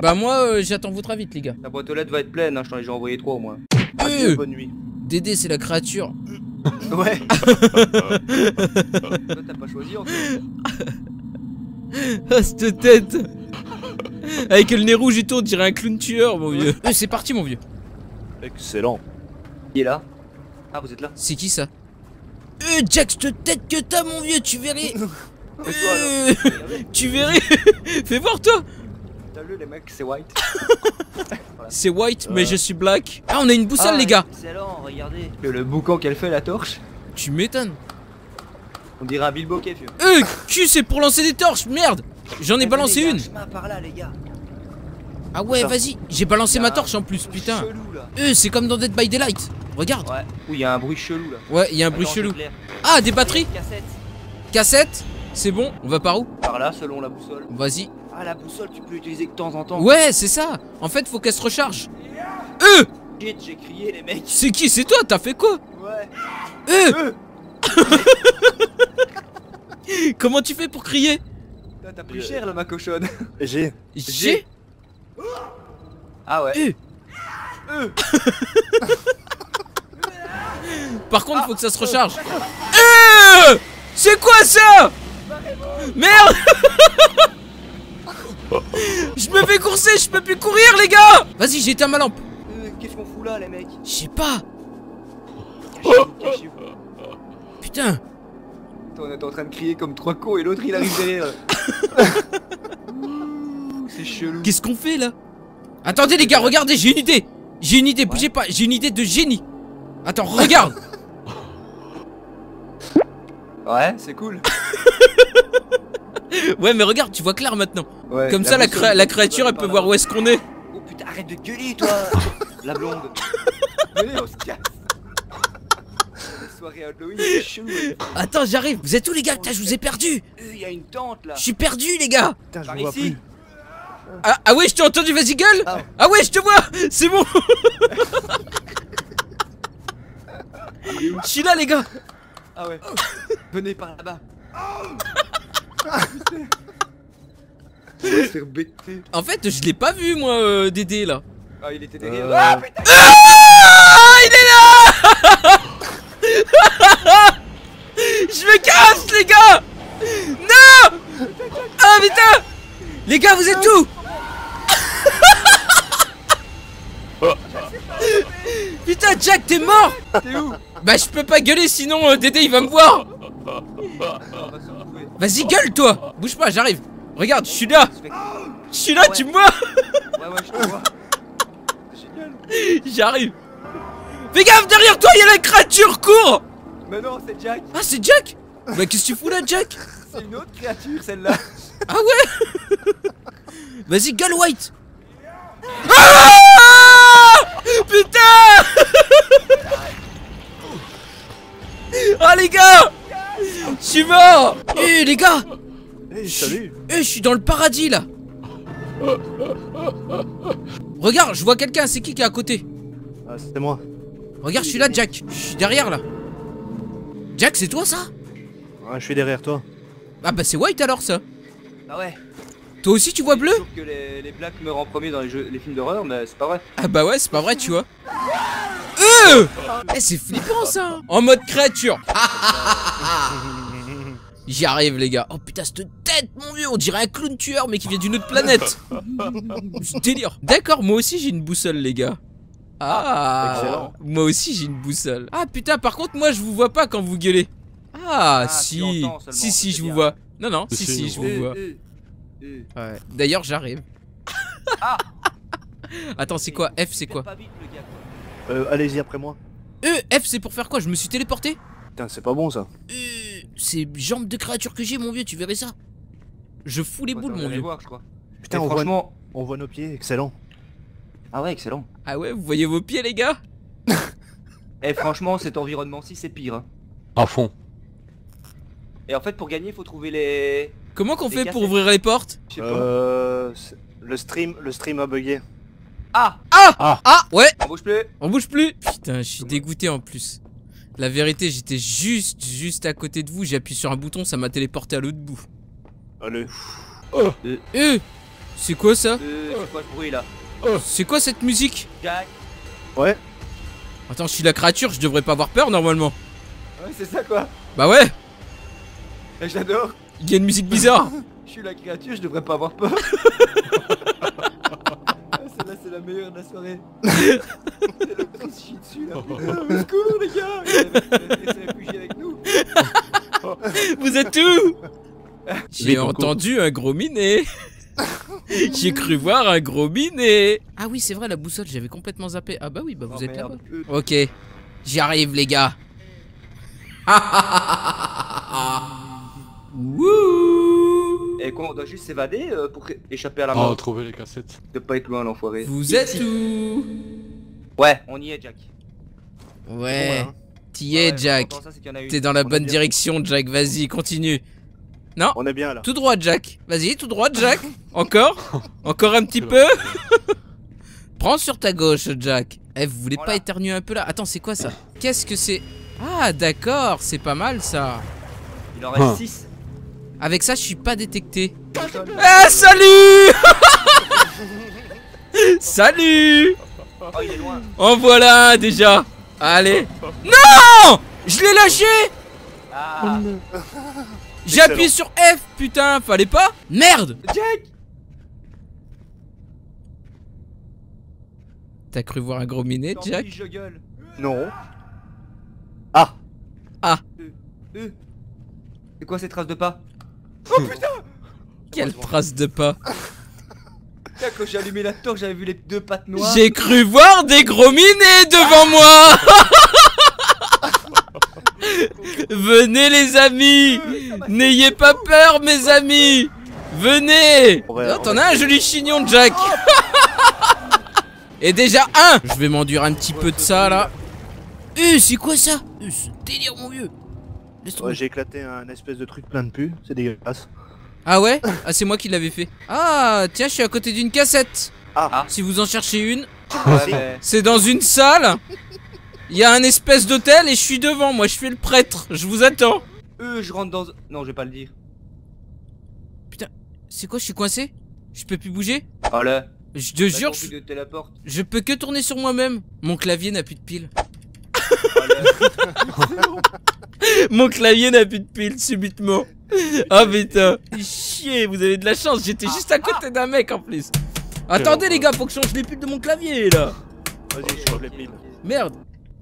Bah moi j'attends votre avis les gars. La boîte aux lettres va être pleine, hein, je t'en ai déjà envoyé 3 au moins. Adieu, bonne nuit. Dédé c'est la créature. Ouais. Toi t'as pas choisi en fait. Ah cette tête. Avec le nez rouge et tout on dirait un clown tueur mon vieux. C'est parti mon vieux. Excellent. Qui est là? Ah vous êtes là? C'est qui ça? Jack cette tête que t'as mon vieux tu verrais. Tu verrais. Fais voir toi. T'as vu les mecs c'est white. C'est white mais je suis black. Ah on a une boussole les gars. Excellent regardez. Le boucan qu'elle fait la torche. Tu m'étonnes. On dirait un Bilbo vieux. Cul c'est pour lancer des torches merde. J'en ai balancé une. Par là, les gars. Ah ouais vas-y. J'ai balancé ma torche en plus putain. C'est comme dans Dead by Daylight. Regarde. Ouais. Où il y a un bruit chelou là. Ouais il y a un bruit chelou. Ah des batteries. Cassette. C'est bon, on va par où? Par là selon la boussole. Vas-y. Ah la boussole tu peux l'utiliser de temps en temps. Ouais c'est ça. En fait faut qu'elle se recharge. J'ai crié les mecs. C'est qui? C'est toi? T'as fait quoi? Ouais. Comment tu fais pour crier? T'as pris cher là ma cochonne. J'ai. Ah ouais. Par contre faut que ça se recharge. C'est quoi ça? Merde. Je me fais courser, je peux plus courir les gars. Vas-y j'ai éteint ma lampe. Qu'est-ce qu'on fout là les mecs? Je sais pas. Cachez-vous. Putain. On est en train de crier comme 3 cons et l'autre il arrive derrière. C'est chelou. Qu'est-ce qu'on fait là? Attendez les gars, regardez, j'ai une idée. J'ai une idée, bougez pas, j'ai une idée de génie. Attends, regarde. Ouais, c'est cool. Ouais mais regarde, tu vois clair maintenant. Ouais, comme ça la créature elle peut voir où est-ce qu'on est. Oh putain, arrête de gueuler toi. La blonde. Venez, on se casse. La soirée Halloween, c'est chelou. Attends, j'arrive. Vous êtes où les gars? Putain, je vous ai perdu. Il y a une tente là. Je suis perdu les gars. Putain, je Par vous vois ici. plus. Ah ouais, je t'ai entendu, vas-y gueule. Ah ouais, je te vois. C'est bon. Je suis là les gars. Ah ouais. Venez par là-bas. On va se faire bêter. En fait, je l'ai pas vu moi, Dédé là. Ah, il était derrière. Ah putain. Ah, il est là. Je me casse les gars. Non. Ah putain. Les gars, vous êtes où? Putain, Jack, t'es mort. T'es où? Bah je peux pas gueuler sinon Dédé il va me voir. Vas-y gueule toi. Bouge pas, j'arrive. Regarde, je suis là. Je suis là, tu me vois? Ouais, je te vois. Génial. J'arrive. Fais gaffe, derrière toi, il y a la créature, cours. Mais non, c'est Jack. Ah, c'est Jack. Bah qu'est-ce que tu fous là, Jack? C'est une autre créature celle-là. Ah ouais. Vas-y, gueule White. Ah putain. Ah les gars, je suis mort. Les gars. Hey, salut. Je suis dans le paradis là. Regarde, je vois quelqu'un, c'est qui est à côté? Ah, c'était moi. Regarde, je suis là, Jack. Je suis derrière là. Jack, c'est toi ça? Ah, je suis derrière toi. Ah bah c'est White alors ça. Ah ouais. Toi aussi tu vois bleu? Je trouve que les blacks meurent en premier dans les films d'horreur, mais c'est pas vrai. Ah bah ouais, c'est pas vrai, tu vois. C'est flippant ça. En mode créature. J'y arrive les gars. Oh putain, cette tête mon vieux, on dirait un clown tueur mais qui vient d'une autre planète. C'est délire. D'accord, moi aussi j'ai une boussole les gars. Ah, excellent. Moi aussi j'ai une boussole. Ah putain, par contre moi je vous vois pas quand vous gueulez. Ah si, si je vous vois. Non non, si je vous vois. Ouais. D'ailleurs j'arrive. Attends, c'est quoi? F c'est quoi? Allez-y après moi. F c'est pour faire quoi? Je me suis téléporté? Putain, c'est pas bon ça. C'est jambes de créature que j'ai mon vieux, tu verrais ça. Je fous les boules mon vieux. Voir, je crois. Putain, on voit nos pieds, excellent. Ah ouais, excellent. Ah ouais, vous voyez vos pieds les gars? Eh franchement, cet environnement-ci c'est pire. Hein. À fond. Et en fait, pour gagner, il faut trouver les... Comment qu'on fait pour ouvrir les portes? Je sais pas. Le stream a bugué. Ah ouais. On bouge plus. On bouge plus. Putain, je suis dégoûté en plus. La vérité, j'étais juste à côté de vous, j'ai appuyé sur un bouton, ça m'a téléporté à l'autre bout. Allez. C'est quoi ça? C'est quoi ce bruit là? C'est quoi cette musique? Jack? Ouais. Attends, je suis la créature, je devrais pas avoir peur normalement. Ouais, c'est ça quoi. Bah ouais, J'adore. il y a une musique bizarre. Je suis la créature, je devrais pas avoir peur. Celle-là, c'est la meilleure de la soirée. C'est le prince chie dessus là. Au secours, les gars. Il s'est réfugié avec nous. Vous êtes où? J'ai entendu un gros minet. J'ai cru voir un gros minet. Ah oui, c'est vrai, la boussole, j'avais complètement zappé. Ah bah oui, bah vous êtes là-bas. Ok, j'y arrive les gars. Wouh. Et quoi, on doit juste s'évader pour échapper à la mort. Oh, trouver les cassettes. De pas être loin, l'enfoiré. Vous êtes où? Ouais, on y est, Jack. Ouais, t'y es Jack. T'es dans la bonne direction Jack, vas-y, continue. Non, On est bien là. tout droit Jack. Vas-y, tout droit Jack. Encore? Encore un petit peu? Prends sur ta gauche Jack. Eh, vous voulez pas éternuer un peu là? Attends, c'est quoi ça? Qu'est-ce que c'est? Ah d'accord, c'est pas mal ça. Il en reste 6. Avec ça, je suis pas détecté. Ah, salut. Salut. Oh, il est loin. En voilà un, déjà. Allez. Non. Je l'ai lâché. Ah. J'ai appuyé sur F, putain, fallait pas. Merde. Jack. T'as cru voir un gros minet, Tant Jack? pis, je gueule. Non. Ah. C'est quoi ces traces de pas? Quelle trace de pas. Tiens, quand j'ai allumé la torche, j'avais vu les 2 pattes noires. J'ai cru voir des gros minets devant moi. Venez les amis. N'ayez pas peur mes amis. Venez. Oh, t'en as un joli chignon Jack. Et déjà un. Je vais m'enduire un petit peu de ça là. C'est quoi ça? Ce délire mon vieux. Ouais, j'ai éclaté un espèce de truc plein de pus, c'est dégueulasse. Ah ouais? Ah c'est moi qui l'avais fait. Ah tiens, je suis à côté d'une cassette. Ah. Si vous en cherchez une. Ouais, C'est dans une salle. Il y a un espèce d'hôtel et je suis devant. Moi je fais le prêtre. Je vous attends. je rentre dans... Non, je vais pas le dire. Putain, c'est quoi? Je suis coincé? Je peux plus bouger? Oh là. Je te jure, De téléporte. je peux que tourner sur moi-même. Mon clavier n'a plus de pile. Mon clavier n'a plus de pile subitement. Oh putain. Chier, vous avez de la chance. J'étais juste à côté d'un mec en plus. Attendez les gars, faut que je change les piles de mon clavier là. Vas-y, je change les piles. Merde.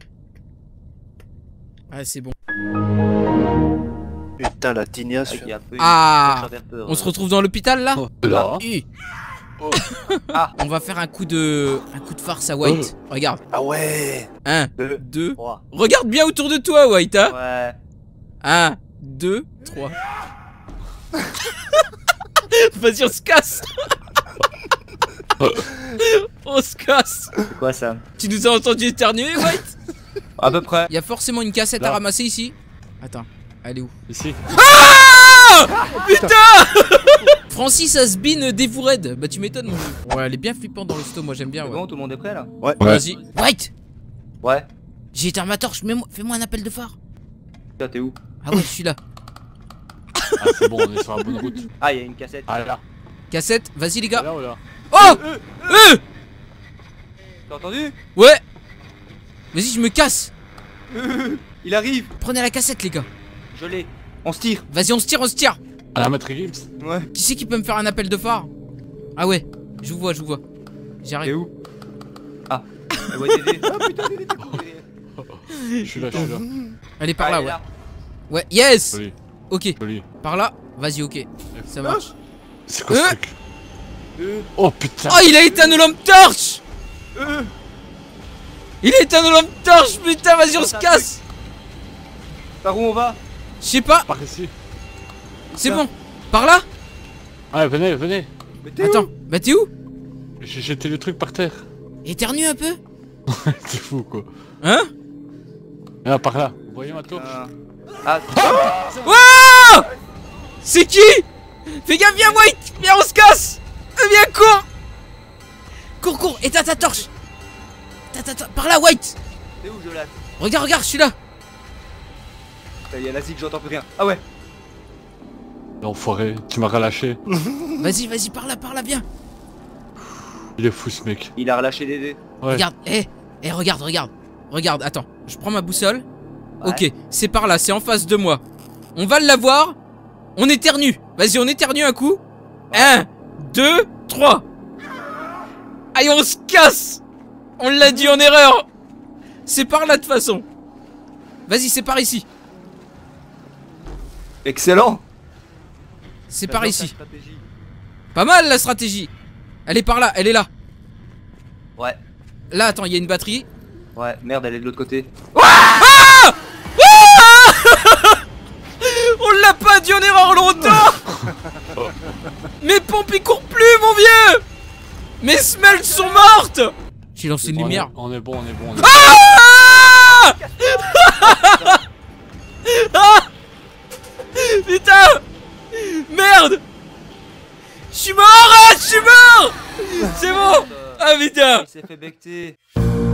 Ah c'est bon. Putain, la tignasse. Ah, on se retrouve dans l'hôpital là. Là. Ah, on va faire un coup de farce à White. Regarde. Ah ouais. 1, 2. 3. Regarde bien autour de toi White hein. Ouais. 1, 2, 3. Vas-y, on se casse. On se casse. C'est quoi ça? Tu nous as entendu éternuer White? À peu près. Il y a forcément une cassette à ramasser ici. Attends, elle est où? Ici. Ah putain. Francis has been dévouré. Bah tu m'étonnes mon vieux. Ouais, elle est bien flippante dans le sto, moi j'aime bien. C'est Ouais. bon, tout le monde est prêt là? Ouais. Vas-y. White. Ouais. J'ai éteint ma torche, fais-moi un appel de phare. Tiens, t'es où? Ah ouais, je suis là. Ah, c'est bon, on est sur la bonne route. Ah, il y a une cassette. Ah, là. Cassette, vas-y les gars. Là ou là? Oh T'as entendu? Ouais. Vas-y, je me casse. Il arrive. Prenez la cassette les gars. Je l'ai. On se tire. Vas-y, on se tire, on se tire. À la maître Gibbs. Ouais. Qui c'est qui peut me faire un appel de phare? Ah ouais, je vous vois, je vous vois. T'es J'arrive. où? Ah. Elle voit Dédé. Ah putain, Dédé, t'es couru derrière. Je suis là, je suis là. Elle est par Ah, là, elle est ouais. là. Ouais, yes. Joli, Ok, joli. par là. Vas-y, ok. Ça marche. C'est quoi ce truc? Oh putain. Oh, il a éteint nos lampes torches. Il a éteint nos lampes torches, putain, vas-y, on se casse. Par où on va? Je sais pas, Par ici. c'est bon. Par là? Ouais, venez, venez. Mais t'es où? Attends, bah t'es où? J'ai jeté le truc par terre. Éternue un peu? C'est fou quoi. Hein? Ah, par là. Vous voyez ma torche? Ah. Wow! C'est qui? Fais gaffe, viens White. Viens, on se casse. Viens, cours. Cours, cours, éteins ta torche. Par là, White. T'es où, Jolas? Regarde, regarde, je suis là. Il y a la zig, j'entends plus rien. Ah ouais. L'enfoiré, tu m'as relâché. Vas-y, vas-y, par là, viens. Il est fou ce mec. Il a relâché des dés. Ouais. Regarde, regarde, regarde. Regarde, attends, je prends ma boussole. Ouais. Ok, c'est par là, c'est en face de moi. On va l'avoir. On éternue. Vas-y, on éternue un coup. 1, 2, 3. Aïe, on se casse. On l'a dit en erreur. C'est par là de toute façon. Vas-y, c'est par ici. Excellent. C'est par J'adore ta ici. stratégie. Pas mal la stratégie. Elle est par là, elle est là. Ouais. Là, attends, il y a une batterie. Ouais, merde, elle est de l'autre côté. On l'a pas dit en erreur longtemps. Mes pompes ils courent plus, mon vieux. Mes semelles sont mortes. J'ai lancé une lumière. On est bon, on est bon. Ah ah putain. Merde. Je suis mort. Je suis mort. C'est bon. Ah putain. Il s'est fait becter.